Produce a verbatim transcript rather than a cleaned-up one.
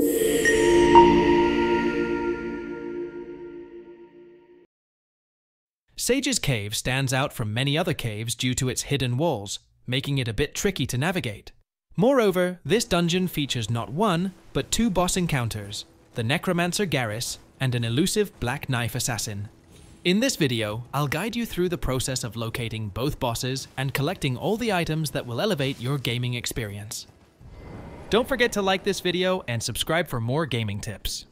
Sage's Cave stands out from many other caves due to its hidden walls, making it a bit tricky to navigate. Moreover, this dungeon features not one, but two boss encounters, the Necromancer Garris and an elusive black knife assassin. In this video, I'll guide you through the process of locating both bosses and collecting all the items that will elevate your gaming experience. Don't forget to like this video and subscribe for more gaming tips.